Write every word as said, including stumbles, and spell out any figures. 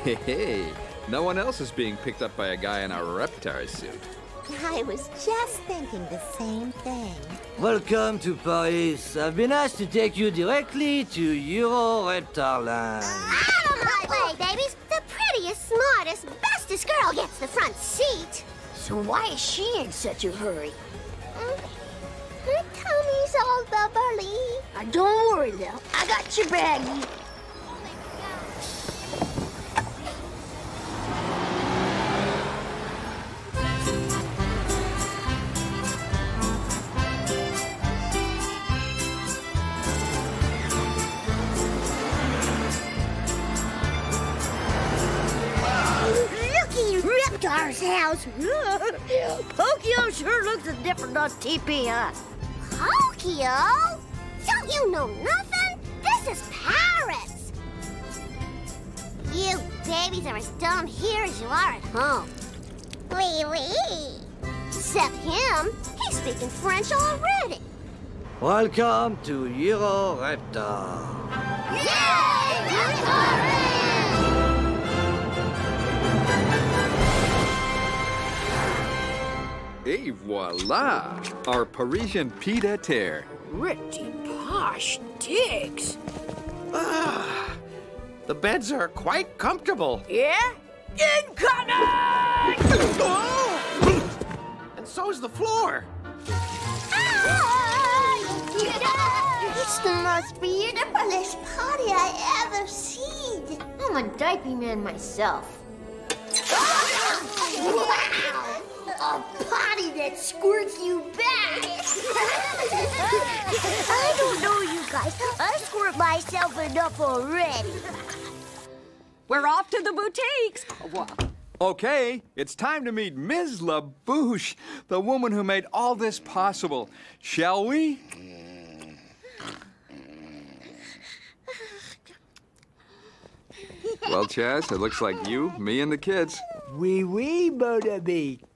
Hey, hey, no one else is being picked up by a guy in a Reptar suit. I was just thinking the same thing. Welcome to Paris. I've been asked to take you directly to Euro Reptar Land. Out of my way, babies! The prettiest, smartest, bestest girl gets the front seat. So why is she in such a hurry? Mm. Her tummy's all bubbly. Uh, don't worry, Lil. I got your baggie. Reptar's house. Pokio sure looks different on T P, huh? Pokio? Don't you know nothing? This is Paris. You babies are as dumb here as you are at home. Wee wee. Except him. He's speaking French already. Welcome to Euro Reptar. Yay! Reptar! Et voila! Our Parisian pied-à-terre. Pretty posh digs. Ah, the beds are quite comfortable. Yeah? Incoming! Oh! And so is the floor. It's the most beautifulest party I ever seen. I'm a diaper man myself. Wow! A potty that squirts you back! I don't know, you guys. I squirt myself enough already. We're off to the boutiques. Okay, it's time to meet Miz LaBouche, the woman who made all this possible. Shall we? Well, Chaz, it looks like you, me, and the kids. Oui, oui, mon ami.